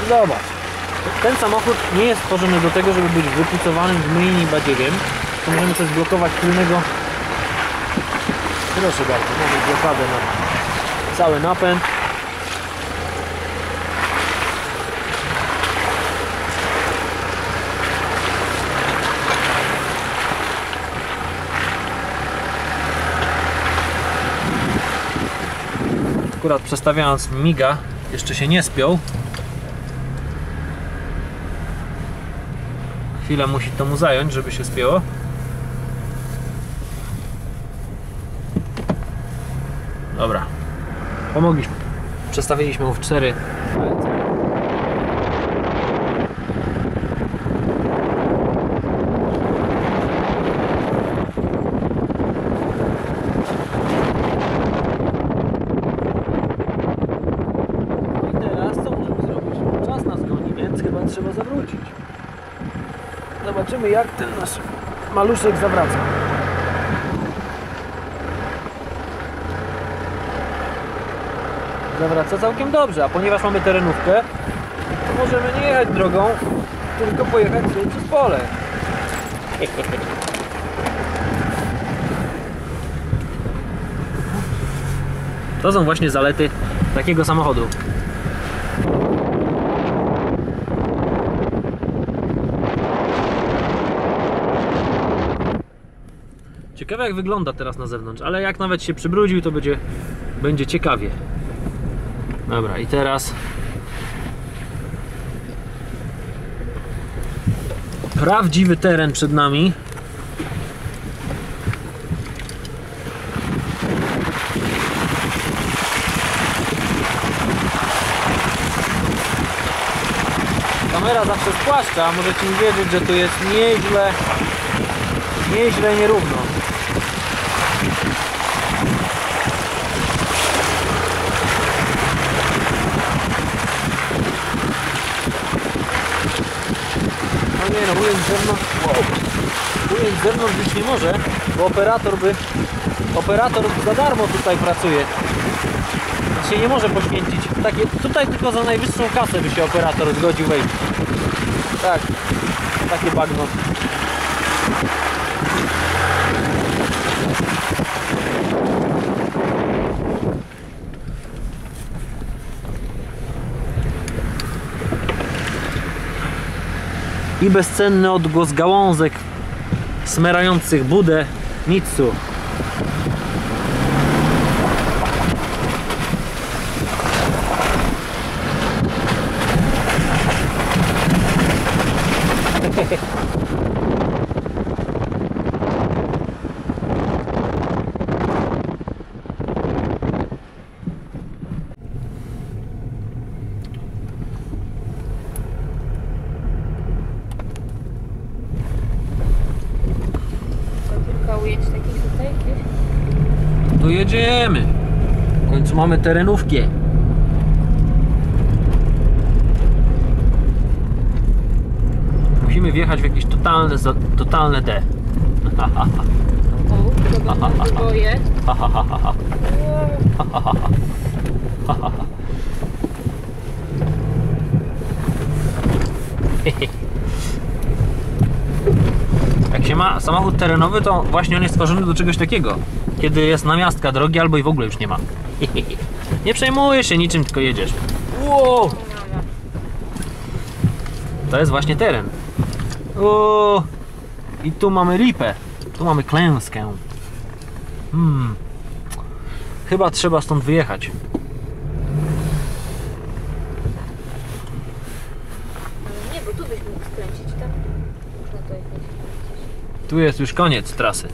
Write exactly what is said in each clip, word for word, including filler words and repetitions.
Zobacz. Ten samochód nie jest stworzony do tego, żeby być wypucowanym gminieniem badziewiem. To możemy też zblokować tylnego. Proszę bardzo, mamy blokadę na cały napęd. Akurat przestawiając miga, jeszcze się nie spiął. Chwilę musi to mu zająć, żeby się spięło. Dobra, pomogliśmy. Przestawiliśmy mu w cztery. Trzeba zawrócić. Zobaczymy, jak ten nasz maluszek zawraca. Zawraca całkiem dobrze, a ponieważ mamy terenówkę, to możemy nie jechać drogą, tylko pojechać sobie przez pole. To są właśnie zalety takiego samochodu. Ciekawe, jak wygląda teraz na zewnątrz, ale jak nawet się przybrudził, to będzie, będzie ciekawie. Dobra, i teraz prawdziwy teren przed nami. Kamera zawsze spłaszcza, możecie mi wiedzieć, że tu jest nieźle, nieźle nierówno. No nie no, ujęć z zewnątrz, wow. Ujęć z zewnątrz być nie może, bo operator by, operator za darmo tutaj pracuje. Się nie może poświęcić. Takie, tutaj tylko za najwyższą kasę by się operator zgodził wejść. Tak, takie bagno. I bezcenny odgłos gałązek smerających budę Mitsu. Tu jedziemy. W końcu mamy terenówkę. Musimy wjechać w jakieś totalne, totalne D. O, to się boję. Jak się ma samochód terenowy, to właśnie on jest stworzony do czegoś takiego. Kiedy jest namiastka drogi, albo i w ogóle już nie ma. Nie przejmujesz się niczym, tylko jedziesz. Wow! To jest właśnie teren. O! I tu mamy lipę. Tu mamy klęskę. Hmm. Chyba trzeba stąd wyjechać. Nie, bo tu byś mógł skręcić, tak? Można to jechać. Tu jest już koniec trasy.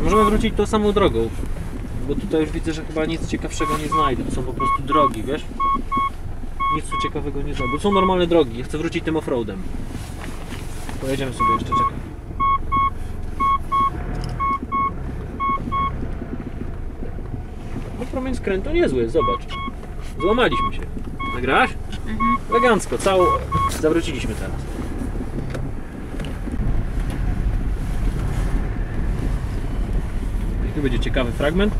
Możemy wrócić tą samą drogą. Bo tutaj już widzę, że chyba nic ciekawszego nie znajdę. To są po prostu drogi, wiesz? Nic tu ciekawego nie znajdę. Bo są normalne drogi. Ja chcę wrócić tym offroadem. Pojedziemy sobie jeszcze, czekaj. No promień skrętu niezły jest, zobacz. Złamaliśmy się. Nagrałaś? Mhm. Elegancko, całą... Zawróciliśmy teraz. I tu będzie ciekawy fragment.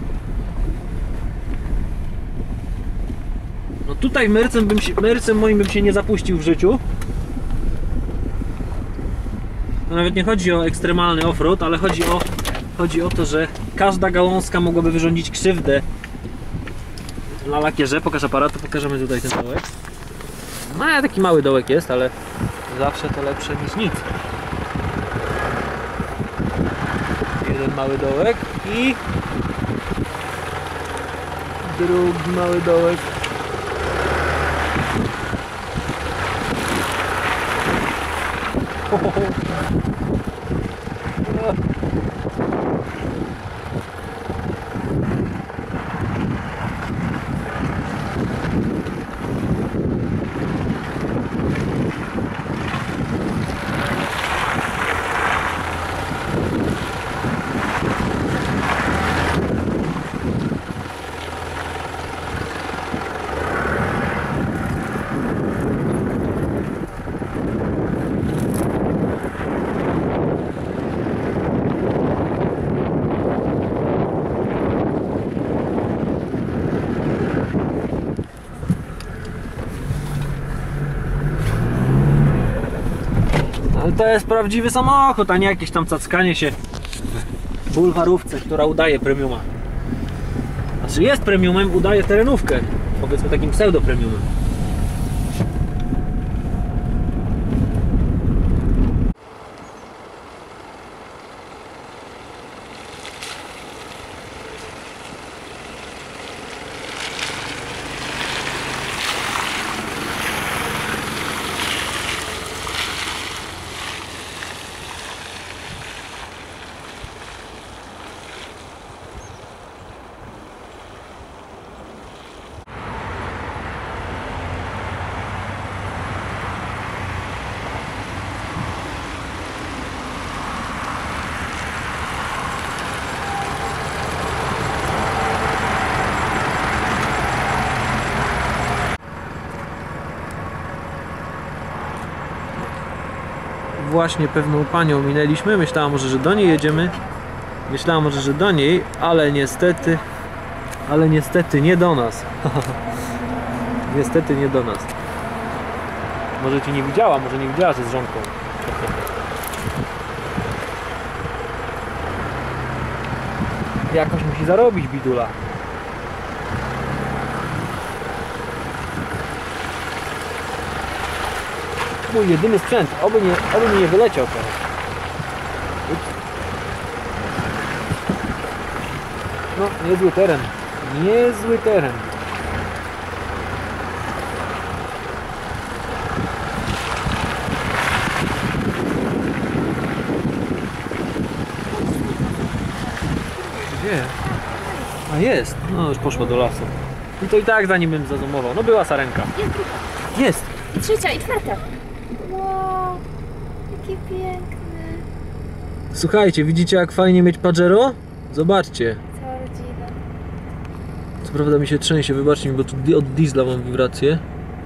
No tutaj mercem, bym się, mercem moim bym się nie zapuścił w życiu. To nawet nie chodzi o ekstremalny offroad, ale chodzi o, chodzi o to, że każda gałązka mogłaby wyrządzić krzywdę na lakierze. Pokaż aparatu, pokażemy tutaj ten dołek. No taki mały dołek jest, ale zawsze to lepsze niż nic. Jeden mały dołek i drugi mały dołek. Ho, ho, ho. To jest prawdziwy samochód, a nie jakieś tam cackanie się w bulwarówce, która udaje premiuma. Znaczy jest premiumem, udaje terenówkę. Powiedzmy takim pseudo premiumem. Właśnie pewną panią minęliśmy, myślałam może, że do niej jedziemy. Myślałam może, że do niej, ale niestety, ale niestety nie do nas. Niestety nie do nas. Może cię nie widziała, może nie widziała, że z żonką. Jakoś musi zarobić bidula. Mój jedyny sprzęt, oby, nie, oby mi nie wyleciał teraz. Ups. No, niezły teren. Niezły teren. Gdzie? A jest. No już poszło do lasu. I to i tak zanim bym zazumował. No była sarenka. Jest druga. Jest. I trzecia, i czwarta. Wow, jakie piękne. Słuchajcie, widzicie jak fajnie mieć Pajero? Zobaczcie. Cała rodzina. Co prawda mi się trzęsie, wybaczcie mi, bo tu di- od diesla mam wibrację.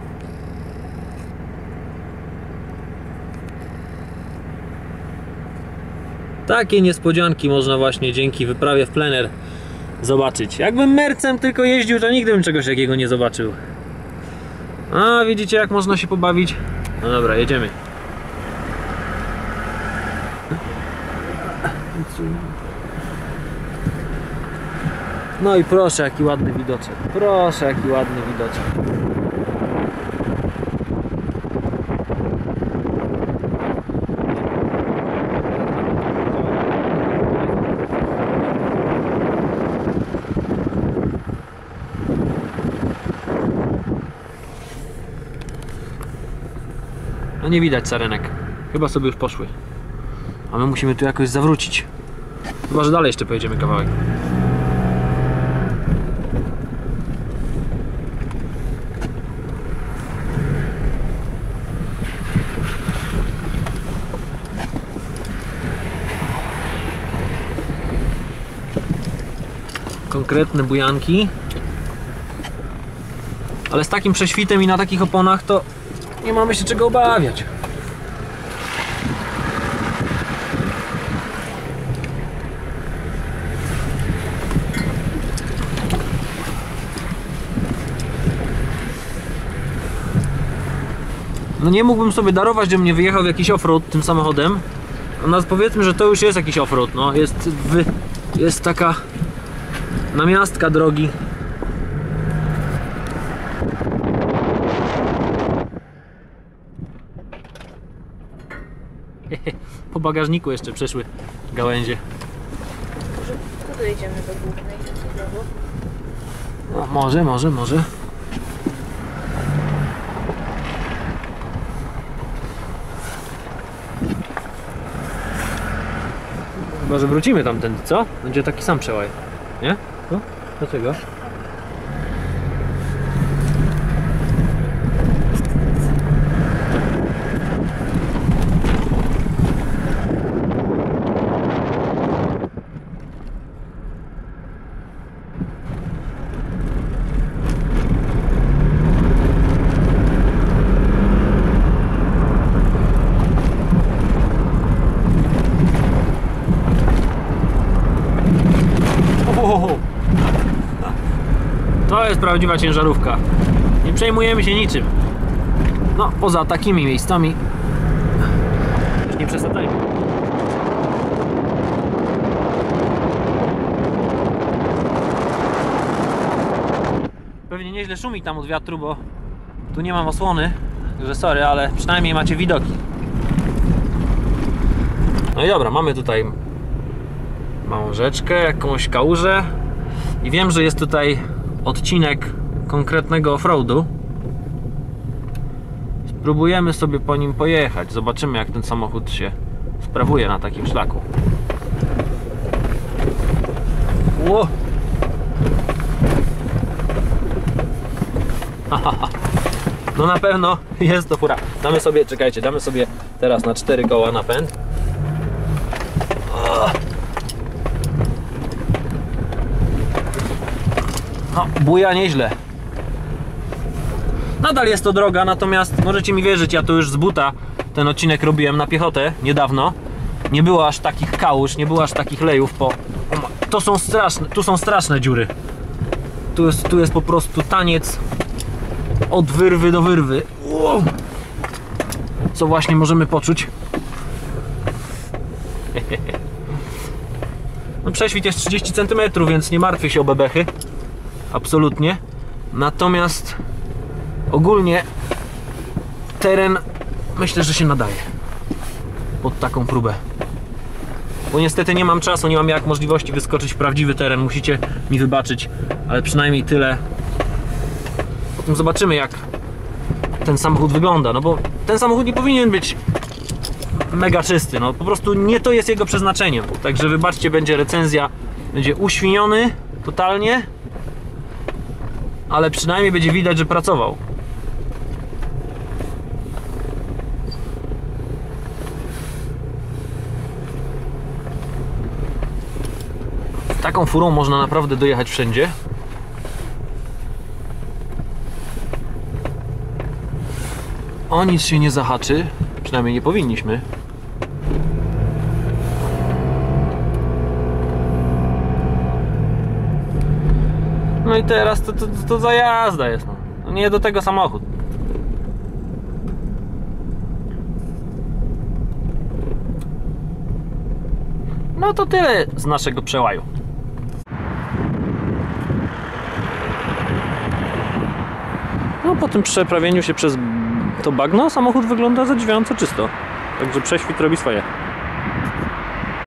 Takie niespodzianki można właśnie dzięki wyprawie w plener zobaczyć. Jakbym mercem tylko jeździł, to nigdy bym czegoś takiego nie zobaczył. A widzicie jak można się pobawić? No dobra, jedziemy. No i proszę jaki ładny widoczek. Proszę jaki ładny widoczek. No nie widać sarenek. Chyba sobie już poszły. A my musimy tu jakoś zawrócić. Chyba, że dalej jeszcze pojedziemy kawałek. Konkretne bujanki. Ale z takim prześwitem i na takich oponach to nie mamy się czego obawiać. No nie mógłbym sobie darować, żebym nie wyjechał w jakiś offroad tym samochodem. No powiedzmy, że to już jest jakiś offroad, no jest, wy, jest taka namiastka drogi. Po bagażniku jeszcze przeszły gałęzie. Może tu dojedziemy do głównej znowu? No, może, może, może. Chyba, że wrócimy tamtędy, co? Będzie taki sam przełaj. Nie? No? Dlaczego? To jest prawdziwa ciężarówka. Nie przejmujemy się niczym. No, poza takimi miejscami. Już nie przesadzajmy. Pewnie nieźle szumi tam od wiatru, bo tu nie mam osłony. Także sorry, ale przynajmniej macie widoki. No i dobra, mamy tutaj małą rzeczkę, jakąś kałużę. I wiem, że jest tutaj odcinek konkretnego offroadu. Spróbujemy sobie po nim pojechać. Zobaczymy, jak ten samochód się sprawuje na takim szlaku. Ło! No na pewno jest to fura. Damy sobie, czekajcie, damy sobie teraz na cztery koła napęd. No, buja nieźle. Nadal jest to droga, natomiast możecie mi wierzyć, ja tu już z buta ten odcinek robiłem na piechotę niedawno. Nie było aż takich kałuż, nie było aż takich lejów po... To są straszne, tu są straszne dziury. Tu jest, tu jest po prostu taniec od wyrwy do wyrwy. Wow. Co właśnie możemy poczuć. No, prześwit jest trzydzieści centymetrów, więc nie martwię się o bebechy. Absolutnie. Natomiast ogólnie teren myślę, że się nadaje pod taką próbę. Bo niestety nie mam czasu, nie mam jak możliwości wyskoczyć w prawdziwy teren. Musicie mi wybaczyć, ale przynajmniej tyle. Potem zobaczymy, jak ten samochód wygląda. No bo ten samochód nie powinien być mega czysty. No po prostu nie to jest jego przeznaczeniem. Także wybaczcie, będzie recenzja. Będzie uświniony totalnie. Ale przynajmniej będzie widać, że pracował. Taką furą można naprawdę dojechać wszędzie. O nic się nie zahaczy. Przynajmniej nie powinniśmy. No i teraz to, to, to za jazda jest. No. Nie do tego samochód. No to tyle z naszego przełaju. No po tym przeprawieniu się przez to bagno samochód wygląda zadziwiająco czysto. Także prześwit robi swoje.